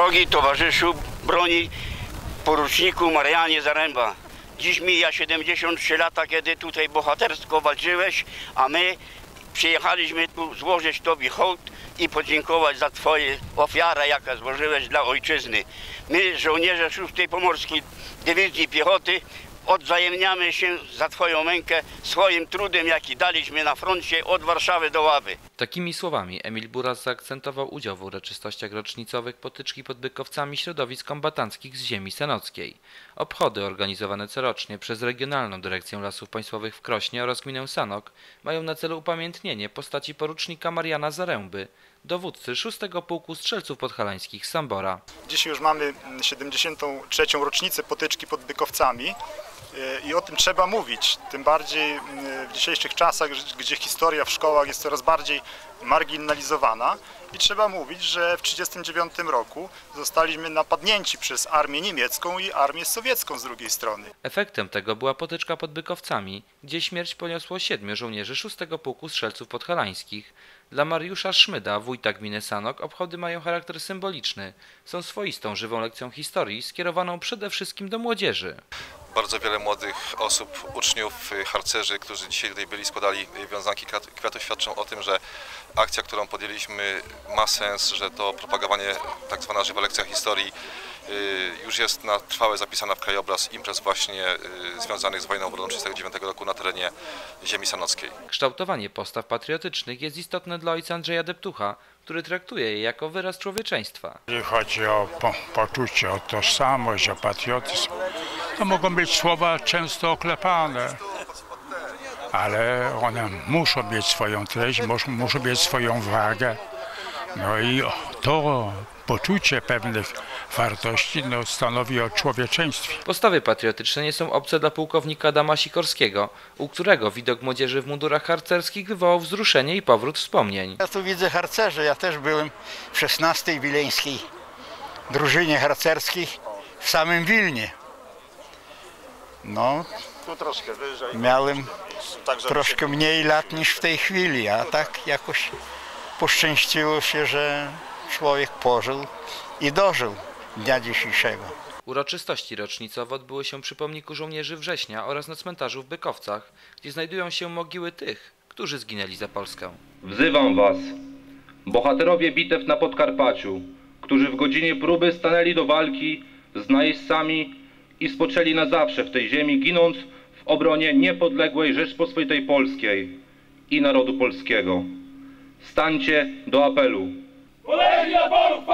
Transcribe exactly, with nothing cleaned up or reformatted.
Drogi towarzyszu broni, poruczniku Marianie Zaręba. Dziś mija siedemdziesiąt trzy lata, kiedy tutaj bohatersko walczyłeś, a my przyjechaliśmy tu złożyć Tobie hołd i podziękować za Twoją ofiarę, jaka złożyłeś dla ojczyzny. My, żołnierze szóstej Pomorskiej Dywizji Piechoty, odwzajemniamy się za Twoją mękę swoim trudem, jaki daliśmy na froncie od Warszawy do Ławy. Takimi słowami Emil Buras zaakcentował udział w uroczystościach rocznicowych potyczki pod Bykowcami środowisk kombatanckich z ziemi senockiej. Obchody organizowane corocznie przez Regionalną Dyrekcję Lasów Państwowych w Krośnie oraz gminę Sanok mają na celu upamiętnienie postaci porucznika Mariana Zaręby, dowódcy szóstego Pułku Strzelców Podhalańskich z Sambora. Dziś już mamy siedemdziesiątą trzecią rocznicę potyczki pod Bykowcami i o tym trzeba mówić, tym bardziej w dzisiejszych czasach, gdzie historia w szkołach jest coraz bardziej marginalizowana i trzeba mówić, że w tysiąc dziewięćset trzydziestym dziewiątym roku zostaliśmy napadnięci przez armię niemiecką i armię sowiecką z drugiej strony. Efektem tego była potyczka pod Bykowcami, gdzie śmierć poniosło siedmiu żołnierzy szóstego Pułku Strzelców Podhalańskich. Dla Mariusza Szmyda, wójta gminy Sanok, obchody mają charakter symboliczny. Są swoistą, żywą lekcją historii, skierowaną przede wszystkim do młodzieży. Bardzo wiele młodych osób, uczniów, harcerzy, którzy dzisiaj tutaj byli, składali wiązanki kwiatów, świadczą o tym, że akcja, którą podjęliśmy, ma sens, że to propagowanie, tak zwana żywa lekcja historii, już jest na trwałe zapisana w krajobraz imprez właśnie związanych z wojną obronną tysiąc dziewięćset trzydziestego dziewiątego roku na terenie ziemi sanockiej. Kształtowanie postaw patriotycznych jest istotne dla ojca Andrzeja Deptucha, który traktuje je jako wyraz człowieczeństwa. Jeżeli chodzi o po, poczucie, o tożsamość, o patriotyzm, to mogą być słowa często oklepane, ale one muszą mieć swoją treść, muszą, muszą mieć swoją wagę. No i to poczucie pewnych wartości no, stanowi o człowieczeństwie. Postawy patriotyczne nie są obce dla pułkownika Adama Sikorskiego, u którego widok młodzieży w mundurach harcerskich wywołał wzruszenie i powrót wspomnień. Ja tu widzę harcerzy, ja też byłem w szesnastej wileńskiej drużynie harcerskiej w samym Wilnie. No, Tu troszkę wyżej. miałem troszkę mniej lat niż w tej chwili, a tak jakoś poszczęściło się, że człowiek pożył i dożył dnia dzisiejszego. Uroczystości rocznicowe odbyły się przy pomniku żołnierzy Września oraz na cmentarzu w Bykowcach, gdzie znajdują się mogiły tych, którzy zginęli za Polskę. Wzywam was, bohaterowie bitew na Podkarpaciu, którzy w godzinie próby stanęli do walki z najeźdźcami i spoczęli na zawsze w tej ziemi, ginąc w obronie niepodległej Rzeczpospolitej Polskiej i narodu polskiego. Stańcie do apelu. Polegli na polu!